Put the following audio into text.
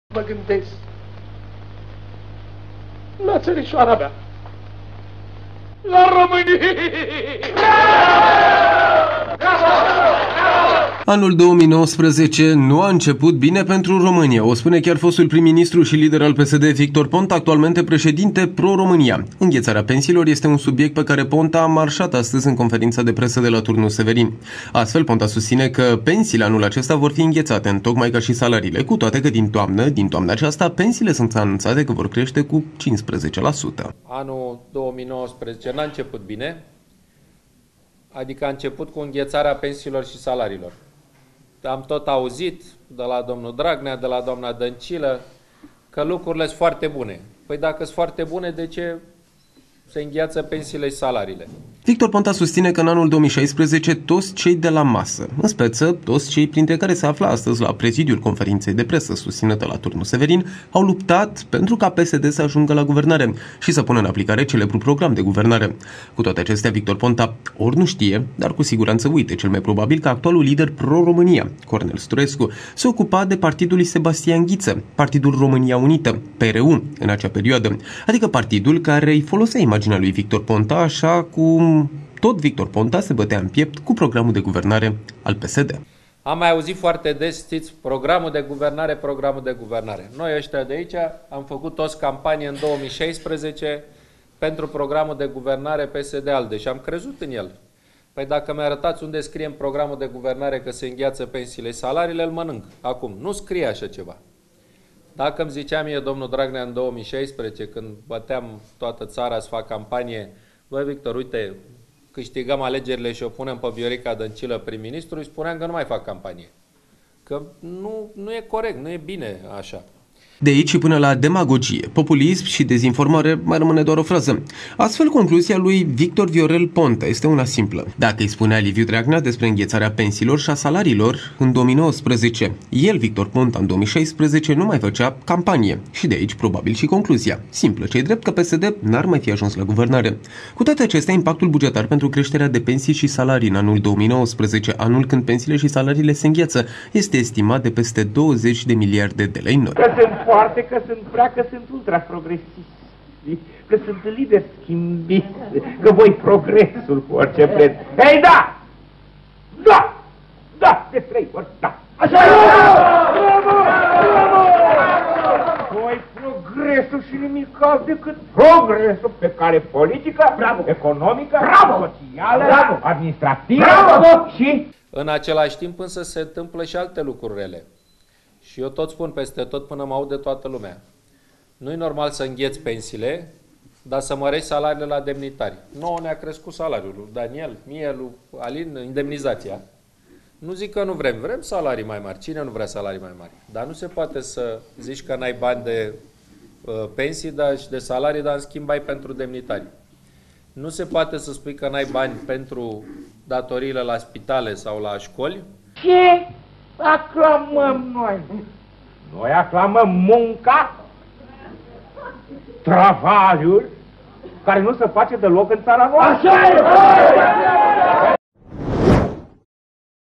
Mă gândesc la țărișoara mea, la România! Anul 2019 nu a început bine pentru România, o spune chiar fostul prim-ministru și lider al PSD Victor Ponta, actualmente președinte pro-România. Înghețarea pensiilor este un subiect pe care Ponta a marșat astăzi în conferința de presă de la Turnul Severin. Astfel, Ponta susține că pensiile anul acesta vor fi înghețate, întocmai ca și salariile, cu toate că din toamna aceasta, pensiile sunt anunțate că vor crește cu 15%. Anul 2019 n-a început bine, adică a început cu înghețarea pensiilor și salariilor. Am tot auzit de la domnul Dragnea, de la doamna Dăncilă, că lucrurile sunt foarte bune. Păi dacă sunt foarte bune, de ce se îngheață pensiile și salariile? Victor Ponta susține că în anul 2016 toți cei de la masă, în speță toți cei printre care se află astăzi la prezidiul conferinței de presă susținută la Turnul Severin, au luptat pentru ca PSD să ajungă la guvernare și să pună în aplicare celebrul program de guvernare. Cu toate acestea, Victor Ponta ori nu știe, dar cu siguranță uite cel mai probabil că actualul lider pro-România, Cornel Sturescu, se ocupa de partidul lui Sebastian Ghiță, Partidul România Unită, PRU, în acea perioadă, adică partidul care îi folosea imaginea lui Victor Ponta, așa cum tot Victor Ponta se bătea în piept cu programul de guvernare al PSD. Am mai auzit foarte des, știți, programul de guvernare, programul de guvernare. Noi ăștia de aici am făcut toți campanie în 2016 pentru programul de guvernare PSD-ALDE și am crezut în el. Păi dacă mi-arătați unde scrie în programul de guvernare că se îngheață pensiile și salariile, îl mănânc. Acum, nu scrie așa ceva. Dacă îmi zicea mie domnul Dragnea în 2016, când băteam toată țara să fac campanie, băi Victor, uite, câștigăm alegerile și o punem pe Viorica Dăncilă prim-ministru, îi spuneam că nu mai fac campanie. Că nu e corect, nu e bine așa. De aici și până la demagogie, populism și dezinformare mai rămâne doar o frază. Astfel, concluzia lui Victor Viorel Ponta este una simplă. Dacă îi spunea Liviu Dragnea despre înghețarea pensiilor și a salariilor în 2019, el, Victor Ponta, în 2016 nu mai făcea campanie. Și de aici probabil și concluzia. Simplă, ce-i drept că PSD n-ar mai fi ajuns la guvernare. Cu toate acestea, impactul bugetar pentru creșterea de pensii și salarii în anul 2019, anul când pensiile și salariile se îngheață, este estimat de peste 20 de miliarde de lei noi. Foarte, că sunt prea, că sunt ultra-progresisti, că sunt lideri schimbiți, că voi progresul cu orice preț. Hei, da! Da! Da! De 3 ori, da! Așa e! Voi progresul și nimic alt decât progresul pe care politica, economică, socială, administrativă și... În același timp însă se întâmplă și alte lucruri rele. Și eu tot spun peste tot până mă aud de toată lumea. Nu e normal să îngheți pensiile, dar să mărești salariile la demnitari. Nouă ne-a crescut salariul lui Daniel, mie, lui Alin, indemnizația. Nu zic că nu vrem, vrem salarii mai mari. Cine nu vrea salarii mai mari? Dar nu se poate să zici că n-ai bani de pensii și de salarii, dar în schimb ai pentru demnitari. Nu se poate să spui că n-ai bani pentru datoriile la spitale sau la școli. Ce aclamăm noi? Noi aclamăm munca, travaliul, care nu se face deloc în țara noastră. Așa e!